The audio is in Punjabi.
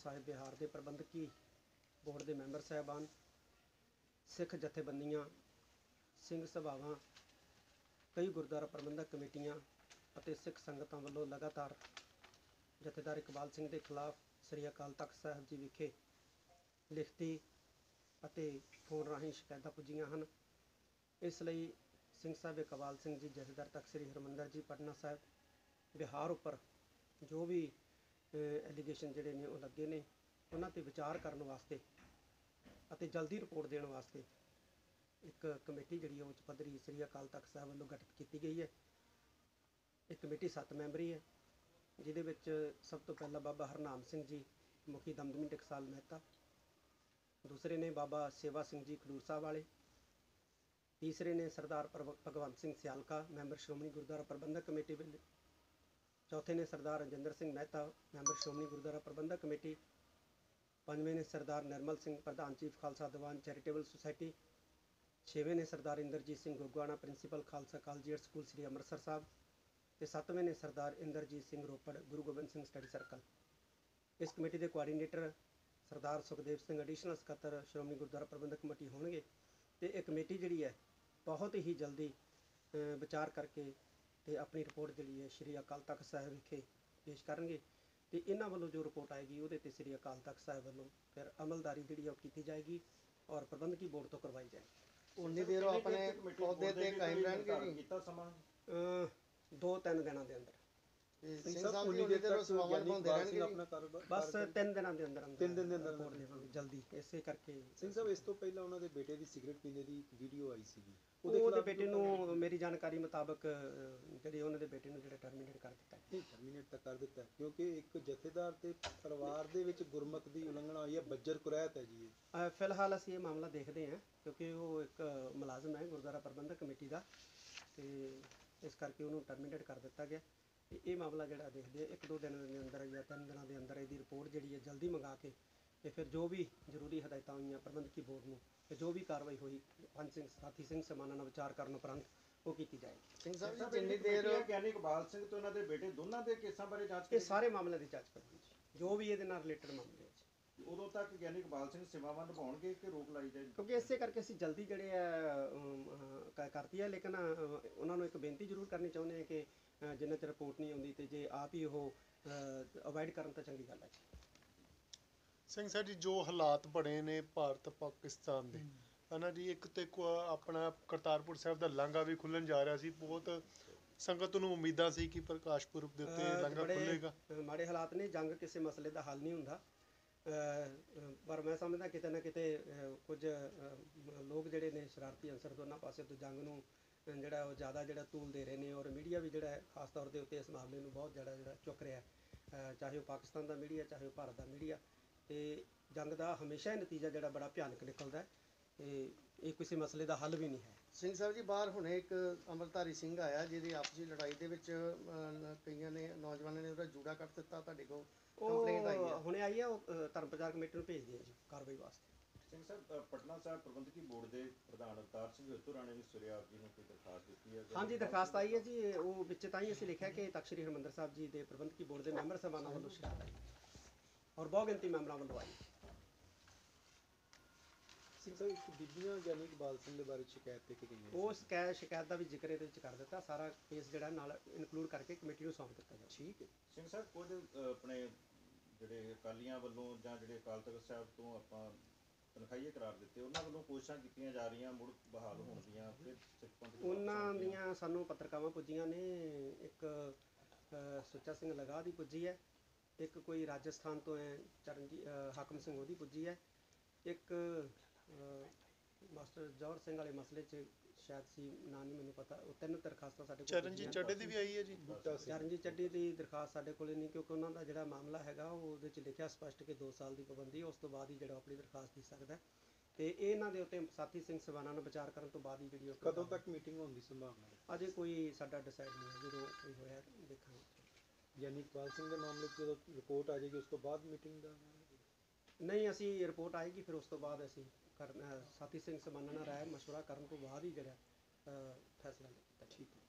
ਸਾਹਿਬ ਬਿਹਾਰ ਦੇ ਪ੍ਰਬੰਧਕੀ ਬੋਰਡ ਦੇ ਮੈਂਬਰ ਸਾਹਿਬਾਨ, ਸਿੱਖ ਜਥੇਬੰਦੀਆਂ, ਸਿੰਘ ਸਭਾਵਾਂ, ਕਈ ਗੁਰਦੁਆਰਾ ਪ੍ਰਬੰਧਕ ਕਮੇਟੀਆਂ ਅਤੇ ਸਿੱਖ ਸੰਗਤਾਂ ਵੱਲੋਂ ਲਗਾਤਾਰ ਜਥੇਦਾਰ ਇਕਬਾਲ ਸਿੰਘ ਦੇ ਖਿਲਾਫ ਸ੍ਰੀ ਅਕਾਲ ਤਖਤ ਸਾਹਿਬ ਜੀ ਵਿਖੇ ਲਿਖਤੀ ਅਤੇ ਫੋਨ ਰਾਹੀਂ ਸ਼ਿਕਾਇਤਾਂ ਪੁੱਜੀਆਂ ਹਨ। ਇਸ ਲਈ ਸਿੰਘ ਸਾਹਿਬ ਇਕਬਾਲ ਸਿੰਘ ਜੀ ਜਥੇਦਾਰ ਤਖਤ ਸ੍ਰੀ ਹਰਿਮੰਦਰ ਜੀ ਪਟਨਾ ਸਾਹਿਬ ਬਿਹਾਰ ਉੱਪਰ ਜੋ ਵੀ ਐਲੀਗੇਸ਼ਨ ਜਿਹੜੇ ਨੇ ਉਹ ਲੱਗੇ ਨੇ, ਉਹਨਾਂ 'ਤੇ ਵਿਚਾਰ ਕਰਨ ਵਾਸਤੇ ਅਤੇ ਜਲਦੀ ਰਿਪੋਰਟ ਦੇਣ ਵਾਸਤੇ ਇੱਕ ਕਮੇਟੀ ਜਿਹੜੀ ਉੱਚ ਪੱਧਰੀ ਸ੍ਰੀ ਅਕਾਲ ਤਖਤ ਸਾਹਿਬ ਵੱਲੋਂ ਗਠਿਤ ਕੀਤੀ ਗਈ ਹੈ। ਇਹ ਕਮੇਟੀ 7 ਮੈਂਬਰੀ ਹੈ, ਜਿਹਦੇ ਵਿੱਚ ਸਭ ਤੋਂ ਪਹਿਲਾਂ ਬਾਬਾ ਹਰਨਾਮ ਸਿੰਘ ਜੀ ਮੁਖੀ ਦਮਦਮੀ ਟਕਸਾਲ ਮਹਿਤਾ, ਦੂਸਰੇ ਨੇ ਬਾਬਾ ਸੇਵਾ ਸਿੰਘ ਜੀ ਖਡੂਰ ਸਾਹਿਬ ਵਾਲੇ, ਤੀਸਰੇ ਨੇ ਸਰਦਾਰ ਭਗਵੰਤ ਸਿੰਘ ਸਿਆਲਕਾ ਮੈਂਬਰ ਸ਼੍ਰੋਮਣੀ ਗੁਰਦੁਆਰਾ ਪ੍ਰਬੰਧਕ ਕਮੇਟੀ ਵੱਲੋਂ, ਚੌਥੇ ਨੇ ਸਰਦਾਰ ਰਜਿੰਦਰ ਸਿੰਘ ਮਹਿਤਾ ਮੈਂਬਰ ਸ਼੍ਰੋਮਣੀ ਗੁਰਦੁਆਰਾ ਪ੍ਰਬੰਧਕ ਕਮੇਟੀ, ਪੰਜਵੇਂ ਨੇ ਸਰਦਾਰ ਨਿਰਮਲ ਸਿੰਘ ਪ੍ਰਧਾਨ chief Khalsa Diwan charitable society, ਛੇਵੇਂ ਨੇ Sardar Inderjit Singh Gogwana principal Khalsa collegiate school Sri Amritsar Sahib, ਤੇ ਸੱਤਵੇਂ ਨੇ ਸਰਦਾਰ ਇੰਦਰਜੀਤ ਸਿੰਘ ਰੋਪੜ ਗੁਰੂ ਗੋਬਿੰਦ ਸਿੰਘ ਸਟੱਡੀ ਸਰਕਲ। ਇਸ ਕਮੇਟੀ ਦੇ ਕੋਆਰਡੀਨੇਟਰ ਸਰਦਾਰ ਸੁਖਦੇਵ ਸਿੰਘ ਐਡੀਸ਼ਨਲ ਸਕੱਤਰ ਸ਼੍ਰੋਮਣੀ ਗੁਰਦੁਆਰਾ ਪ੍ਰਬੰਧਕ ਕਮੇਟੀ ਹੋਣਗੇ। ਤੇ ਇਹ ਕਮੇਟੀ ਜਿਹੜੀ ਹੈ ਬਹੁਤ ਹੀ ਜਲਦੀ ਵਿਚਾਰ ਕਰਕੇ ਤੇ ਆਪਣੀ ਰਿਪੋਰਟ ਜਿਹੜੀ ਹੈ ਸ਼੍ਰੀ ਅਕਾਲ ਤਖਤ ਸਾਹਿਬ ਵਿਖੇ ਪੇਸ਼ ਕਰਨਗੇ, ਤੇ ਇਹਨਾਂ ਵੱਲੋਂ ਜੋ ਰਿਪੋਰਟ ਆਏਗੀ ਉਹਦੇ ਤੇ ਸ਼੍ਰੀ ਅਕਾਲ ਤਖਤ ਸਾਹਿਬ ਵੱਲੋਂ ਫਿਰ ਅਮਲਦਾਰੀ ਜਿਹੜੀ ਉਹ ਕੀਤੀ ਜਾਏਗੀ ਔਰ ਪ੍ਰਬੰਧਕੀ ਬੋਰਡ ਤੋਂ ਕਰਵਾਈ ਜਾਏਗੀ। ਉਨੀ ਦੇਰ ਉਹ ਆਪਣੇ ਅਹੁਦੇ ਤੇ ਕਾਇਮ ਰਹਿਣਗੇ ਕੀਤਾ ਸਮਾਂ 2-3 ਦਿਨਾਂ ਦੇ ਅੰਦਰ। ਸਿੰਘ ਸਾਹਿਬ ਉਨੀ ਦੇਰ ਤੱਕ ਸੇਵਾਵਾਂ ਨਿਭਾਉਂਦੇ ਰਹਿਣਗੇ ਆਪਣਾ ਕਾਰੋਬਾਰ? ਬਸ 3 ਦਿਨਾਂ ਦੇ ਅੰਦਰ 3 ਦਿਨ ਦੇ ਅੰਦਰ ਰਿਪੋਰਟ ਦੇਵਾਂਗੇ ਜਲਦੀ। ਇਸੇ ਕਰਕੇ ਸਿੰਘ ਸਾਹਿਬ ਇਸ ਤੋਂ ਪਹਿਲਾਂ ਉਹਨਾਂ ਦੇ ਬੇਟੇ ਦੀ ਸਿਗਰਟ ਪੀਂਦੇ ਦੀ ਇੱਕ ਵੀਡੀਓ ਆਈ ਸੀਗੀ, ਉਹਦੇ ਬੇਟੇ ਨੂੰ ਮੇਰੀ ਜਾਣਕਾਰੀ ਮੁਤਾਬਕ ਜਿਹੜੇ ਉਹਨਾਂ ਦੇ ਬੇਟੇ ਨੂੰ ਜਿਹੜਾ ਟਰਮੀਨੇਟ ਕਰ ਦਿੱਤਾ। ਟਰਮੀਨੇਟ ਤਾਂ ਕਰ ਦਿੱਤਾ ਕਿਉਂਕਿ ਇੱਕ ਜਥੇਦਾਰ ਤੇ ਪਰਿਵਾਰ ਦੇ ਵਿੱਚ ਗੁਰਮਤ ਦੀ ਉਲੰਘਣਾ ਹੋਈ ਹੈ, ਬੱਜਰ ਕੁਰੈਤ ਹੈ ਜੀ ਇਹ। ਫਿਲਹਾਲ ਅਸੀਂ ਇਹ ਮਾਮਲਾ ਦੇਖਦੇ ਹਾਂ ਕਿਉਂਕਿ ਉਹ ਇੱਕ ਮੁਲਾਜ਼ਮ ਹੈ ਗੁਰਦੁਆਰਾ ਪ੍ਰਬੰਧਕ ਕਮੇਟੀ ਦਾ, ਤੇ ਇਸ ਕਰਕੇ ਉਹਨੂੰ ਟਰਮੀਨੇਟ ਕਰ ਦਿੱਤਾ ਗਿਆ। ਤੇ ਇਹ ਮਾਮਲਾ ਜਿਹੜਾ ਦੇਖਦੇ ਆ 1-2 ਦਿਨਾਂ ਦੇ ਅੰਦਰ ਜਾਂ 3 ਦਿਨਾਂ ਦੇ ਅੰਦਰ ਇਹਦੀ ਰਿਪੋਰਟ ਜਿਹੜੀ ਹੈ ਜਲਦੀ ਮੰਗਾ ਕੇ ਤੇ ਫਿਰ ਜੋ ਵੀ ਜ਼ਰੂਰੀ ਹਦਾਇਤਾਂ ਹੋਈਆਂ ਪ੍ਰਬੰਧਕੀ ਬੋਰਡ ਨੂੰ ਤੇ ਜੋ ਵੀ ਕਾਰਵਾਈ ਹੋਈ ਪੰਜ ਸਿੰਘ ਸਾਥੀ ਸਿੰਘ ਸਮਾਨਾਂ ਨਾਲ ਵਿਚਾਰ ਕਰਨ ਉਪਰੰਤ ਉਹ ਕੀਤੀ ਜਾਏਗੀ। ਸਿੰਘ ਸਾਹਿਬ ਜੀ ਜਿੰਨੀ ਦੇਰ ਗਿਆਨੀ ਇਕਬਾਲ ਸਿੰਘ ਤੇ ਉਹਨਾਂ ਦੇ ਬੇਟੇ ਦੋਨਾਂ ਦੇ ਕੇਸਾਂ ਬਾਰੇ ਜਾਂਚ ਇਹ ਸਾਰੇ ਮਾਮਲਿਆਂ ਦੀ ਜਾਂਚ ਕਰਨੀ ਜੋ ਵੀ ਇਹਦੇ ਨਾਲ ਰਿਲੇਟਡ ਮਾਮਲੇ ਹੈ। ਉਦੋਂ ਤੱਕ ਗਿਆਨੀ ਇਕਬਾਲ ਸਿੰਘ ਸੇਵਾਵਾਂ ਨਿਭਾਉਣਗੇ ਕਿ ਰੋਕ ਲਾਈ ਜਾਏਗੀ? ਕਿਉਂਕਿ ਇਸੇ ਕਰਕੇ ਅਸੀਂ ਜਲਦੀ ਜਿਹੜੇ ਆ ਕਰਤੀ ਹੈ, ਲੇਕਿਨ ਉਹਨਾਂ ਨੂੰ ਇੱਕ ਬੇਨਤੀ ਜ਼ਰੂਰ ਕਰਨੀ ਚਾਹੁੰਦੇ ਹਾਂ ਕਿ ਜਿੰਨਾ ਚਿਰ ਰਿਪੋਰਟ ਨਹੀਂ ਆਉਂਦੀ ਤੇ ਜੇ ਆਪ ਹੀ ਉਹ ਅਵੋਇਡ ਕਰਨ ਤਾਂ ਚੰਗੀ ਗੱਲ ਹੈ। ਸਿੰਘ ਸਾਹਿਬ ਜੀ ਜੋ ਹਾਲਾਤ ਬਣੇ ਨੇ ਭਾਰਤ ਪਾਕਿਸਤਾਨ ਦੇ ਹਨਾ ਜੀ, ਇੱਕ ਤੇ ਆਪਣਾ ਕਰਤਾਰਪੁਰ ਸਾਹਿਬ ਦਾ ਲਾਂਘਾ ਵੀ ਖੁੱਲ੍ਹਣ ਜਾ ਰਿਹਾ ਸੀ, ਬਹੁਤ ਸੰਗਤ ਨੂੰ ਉਮੀਦਾਂ ਸੀ ਕਿ ਪ੍ਰਕਾਸ਼ ਪੁਰਬ ਦੇ ਉੱਤੇ ਲਾਂਘਾ ਖੁੱਲ੍ਹੇਗਾ। ਮਾੜੇ ਹਾਲਾਤ ਨੇ, ਜੰਗ ਕਿਸੇ ਮਸਲੇ ਦਾ ਹੱਲ ਨਹੀਂ ਹੁੰਦਾ, ਪਰ ਮੈਂ ਸਮਝਦਾ ਕਿਤੇ ਨਾ ਕਿਤੇ ਕੁਝ ਲੋਕ ਜਿਹੜੇ ਨੇ ਸ਼ਰਾਰਤੀ ਅੰਸਰ ਦੋਨਾਂ ਪਾਸੇ ਤੋਂ ਜੰਗ ਨੂੰ ਜਿਹੜਾ ਉਹ ਜ਼ਿਆਦਾ ਜਿਹੜਾ ਤੂਲ ਦੇ ਰਹੇ ਨੇ, ਔਰ ਮੀਡੀਆ ਵੀ ਜਿਹੜਾ ਖਾਸ ਤੌਰ ਦੇ ਉੱਤੇ ਇਸ ਮਾਮਲੇ ਨੂੰ ਬਹੁਤ ਜਿਹੜਾ ਚੁੱਕ ਰਿਹਾ, ਚਾਹੇ ਉਹ ਪਾਕਿਸਤਾਨ ਦਾ ਮੀਡੀਆ ਚਾਹੇ ਉਹ ਭਾਰਤ ਦਾ ਮੀਡੀਆ। ਤੇ ਜੰਗ ਦਾ ਹਮੇਸ਼ਾ ਹੀ ਨਤੀਜਾ ਜਿਹੜਾ ਬੜਾ ਭਿਆਨਕ ਨਿਕਲਦਾ ਤੇ ਇਹ ਕਿਸੇ ਮਸਲੇ ਦਾ ਹੱਲ ਵੀ ਨਹੀਂ ਹੈ। ਸਿੰਘ ਸਾਹਿਬ ਜੀ ਬਾਹਰ ਹੁਣੇ ਇੱਕ ਅੰਮ੍ਰਿਤਧਾਰੀ ਸਿੰਘ ਆਇਆ ਜਿਹਦੀ ਆਪਸੀ ਲੜਾਈ ਦੇ ਵਿੱਚ ਕਈਆਂ ਨੇ ਨੌਜਵਾਨਾਂ ਨੇ ਉਹਦਾ ਜੂੜਾ ਕੱਟ ਦਿੱਤਾ, ਤੁਹਾਡੇ ਕੋਲ ਕੰਪਲੇਂਟ ਆਈ ਹੈ? ਹੁਣੇ ਆਈ ਹੈ, ਉਹ ਧਰਮ ਪ੍ਰਚਾਰ ਕਮੇਟੀ ਨੂੰ ਭੇਜਦੇ ਆ ਜੀ ਕਾਰਵਾਈ ਵਾਸਤੇ। ਸਿੰਘ ਸਾਹਿਬ ਪਟਨਾ ਸਾਹਿਬ ਪ੍ਰਬੰਧਕੀ ਬੋਰਡ ਦੇ ਪ੍ਰਧਾਨ ਅਵਤਾਰ ਸਿੰਘ ਹੇਤੂ ਰਾਣੇ ਨੇ ਸਵੇਰੇ ਆਪ ਜੀ ਨੂੰ ਕੋਈ ਦਰਖਾਸਤ ਦਿੱਤੀ ਹੈ? ਹਾਂਜੀ ਦਰਖਾਸਤ ਆਈ ਹੈ ਜੀ, ਉਹ ਵਿੱਚ ਤਾਂ ਹੀ ਅਸੀਂ ਲਿਖਿਆ ਕਿ ਤਖਤ ਸ੍ਰੀ ਹਰਿਮੰਦਰ ਸਾਹਿਬ ਜੀ ਦੇ ਪ੍ਰਬੰਧਕੀ ਬੋਰਡ ਦੇ ਮੈਂਬਰ ਸਾਹਿਬਾਨਾਂ ਵੱਲੋਂ ਸ਼ਿਕਾਇਤ ਆਈ ਔਰ ਬਹੁਤ ਗਿਣਤੀ ਮੈਂਬਰਾਂ ਵੱਲੋਂ ਆਈ। ਸਿੰਘ ਸਾਹਿਬ ਇੱਕ ਬੀਬੀਆਂ ਗਿਆਨੀ ਇਕਬਾਲ ਸਿੰਘ ਦੇ ਬਾਰੇ ਸ਼ਿਕਾਇਤ ਦੇ ਕੇ ਗਈਆਂ, ਉਹ ਸ਼ਿਕਾਇਤ ਦਾ ਵੀ ਜ਼ਿਕਰ ਇਹਦੇ ਵਿੱਚ ਕਰ ਦਿੱਤਾ, ਸਾਰਾ ਕੇਸ ਜਿਹੜਾ ਨਾਲ ਇਨਕਲੂਡ ਕਰਕੇ ਕਮੇਟੀ ਨੂੰ ਸੌਂਪ ਦਿੱਤਾ ਜਾਵੇ। ਠੀਕ ਹੈ ਸਿੰਘ ਸਾਹਿਬ, ਕੁਝ ਆਪਣੇ ਜਿਹੜੇ ਅਕਾਲੀਆਂ ਵੱਲੋਂ ਜਾਂ ਜਿਹੜੇ ਅਕਾਲ ਤਖਤ ਸਾਹਿਬ ਤੋਂ ਆਪਾਂ ਤਨਖਾਹੀਏ ਕਰਾਰ ਦਿੱਤੇ, ਉਹਨਾਂ ਵੱਲੋਂ ਕੋਸ਼ਿਸ਼ਾਂ ਕੀਤੀਆਂ ਜਾ ਰਹੀਆਂ ਮੁੜ ਬਹਾਲ ਹੋਣ ਦੀਆਂ, ਫਿਰ ਸਿੱਖ ਪੰਥ ਉਹਨਾਂ ਦੀਆਂ ਸਾਨੂੰ ਪੱਤਰਕਾਵਾਂ ਪੁੱਜੀਆਂ ਨੇ, ਇੱਕ ਸੁੱਚਾ ਸਿੰਘ ਲਗਾਹ ਦੀ ਪੁੱਜੀ ਹੈ, ਇੱਕ ਕੋਈ ਰਾਜਸਥਾਨ ਤੋਂ ਹੈ ਚਰਨਜੀਤ ਹਾਕਮ ਸਿੰਘ ਉਹਦੀ ਪੁੱਜੀ ਹੈ, ਇੱਕ ਮਾਸਟਰ ਜੌਹਰ ਸਿੰਘ ਵਾਲੇ ਮਸਲੇ 'ਚ ਸ਼ਾਇਦ ਸੀ ਨਾਂ ਨਹੀਂ ਮੈਨੂੰ ਪਤਾ, ਉਹ 3 ਦਰਖਾਸਤਾਂ ਸਾਡੇ ਕੋਲ। ਚਰਨਜੀਤ ਚੱਡੇ ਦੀ ਵੀ ਆਈ ਹੈ ਜੀ? ਚਰਨਜੀਤ ਚੱਡੇ ਦੀ ਦਰਖਾਸਤ ਸਾਡੇ ਕੋਲ ਨਹੀਂ, ਕਿਉਂਕਿ ਉਹਨਾਂ ਦਾ ਜਿਹੜਾ ਮਾਮਲਾ ਹੈਗਾ ਉਹ ਉਹਦੇ 'ਚ ਲਿਖਿਆ ਸਪਸ਼ਟ ਕਿ 2 ਸਾਲ ਦੀ ਪਾਬੰਦੀ, ਉਸ ਤੋਂ ਬਾਅਦ ਹੀ ਜਿਹੜਾ ਆਪਣੀ ਦਰਖਾਸਤ ਦੇ ਸਕਦਾ। ਤੇ ਇਹਨਾਂ ਦੇ ਉੱਤੇ ਸਾਥੀ ਸਿੰਘ ਸਵਾਨਾਂ ਨਾਲ ਵਿਚਾਰ ਕਰਨ ਤੋਂ ਬਾਅਦ ਹੀ ਜਿਹੜੀ ਕਦੋਂ ਤੱਕ ਮੀਟਿੰਗ ਹੋਣ ਦੀ ਸੰਭਾਵਨਾ ਹੈ? ਅਜੇ ਕੋਈ ਸਾਡਾ ਡਿਸਾਈਡ ਨਹੀਂ ਹੈ, ਜਦੋਂ ਕੋਈ ਹੋਇਆ ਦੇਖਾਂਗੇ। ਯਾਨੀ ਇਕਬਾਲ ਸਿੰਘ ਦੇ ਮਾਮਲੇ 'ਚ ਜਦੋਂ ਰਿਪੋਰਟ ਆ ਜਾਏਗੀ ਉਸ ਤੋਂ ਬਾਅਦ ਮੀਟਿੰਗ ਦਾ? ਨਹੀਂ, ਅਸੀਂ ਰਿਪੋਰਟ ਆਏਗੀ ਫਿਰ ਉਸ ਤੋਂ ਬਾਅਦ ਅਸੀਂ ਸਾਥੀ ਸਿੰਘ ਸਮਾਨਾਂ ਨਾਲ ਰਾਏ ਮਸ਼ਵਰਾ ਕਰਨ ਤੋਂ ਬਾਅਦ ਹੀ ਜਿਹੜਾ ਫੈਸਲਾ ਕੀਤਾ। ਠੀਕ ਹੈ।